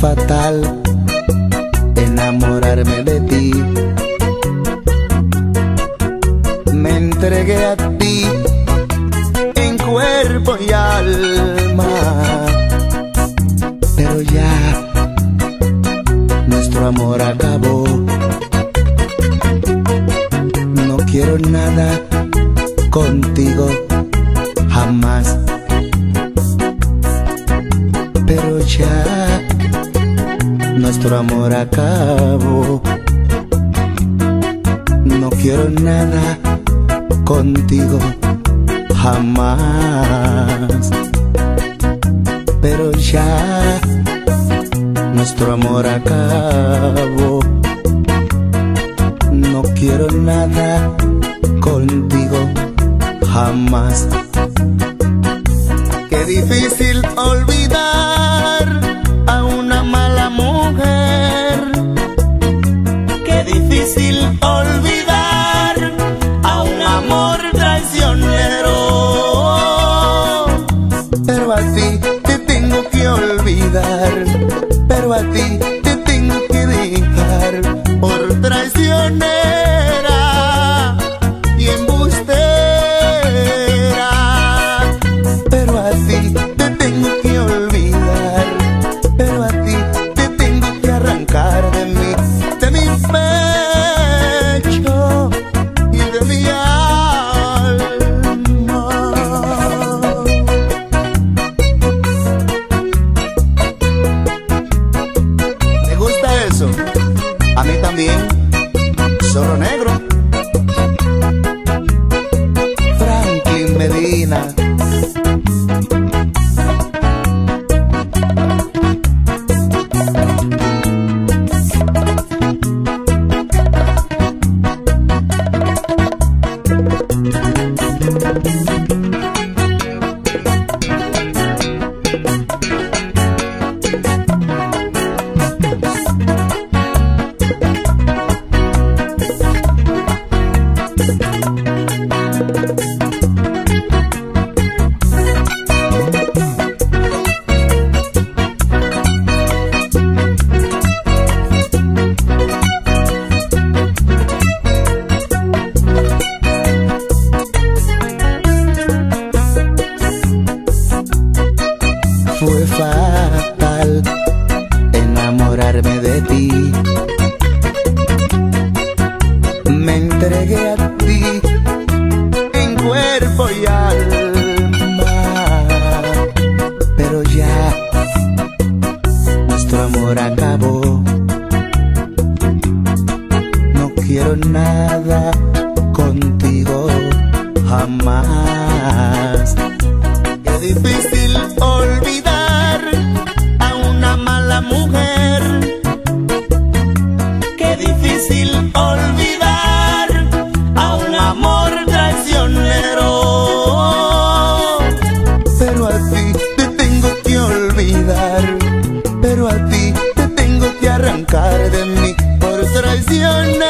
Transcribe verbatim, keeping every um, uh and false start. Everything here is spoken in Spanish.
fatal enamorarme de ti. Me entregué a ti en cuerpo y alma, pero ya nuestro amor acabó. No quiero nada contigo jamás, pero ya nuestro amor acabó. No quiero nada contigo jamás, pero ya nuestro amor acabó. No quiero nada contigo jamás. Qué difícil olvidar a una mala mujer. Qué difícil olvidar a un amor traicionero. Pero a ti te tengo que olvidar, pero a ti te tengo que dejar por traicionera y embustera. Pero a ti te tengo que olvidar, pero a ti te tengo que arrancar de mí, de mi pecho y de mi alma. ¿Te gusta eso? A mí también. Zorro Negro, Franklin Medina. Fue fatal enamorarme de ti. Me entregué a ti en cuerpo y alma, pero ya nuestro amor acabó. No quiero nada contigo jamás. Qué difícil olvidar a una mala mujer. Qué difícil olvidar a un amor traicionero. Pero a ti te tengo que olvidar, pero a ti te tengo que arrancar de mí por traición.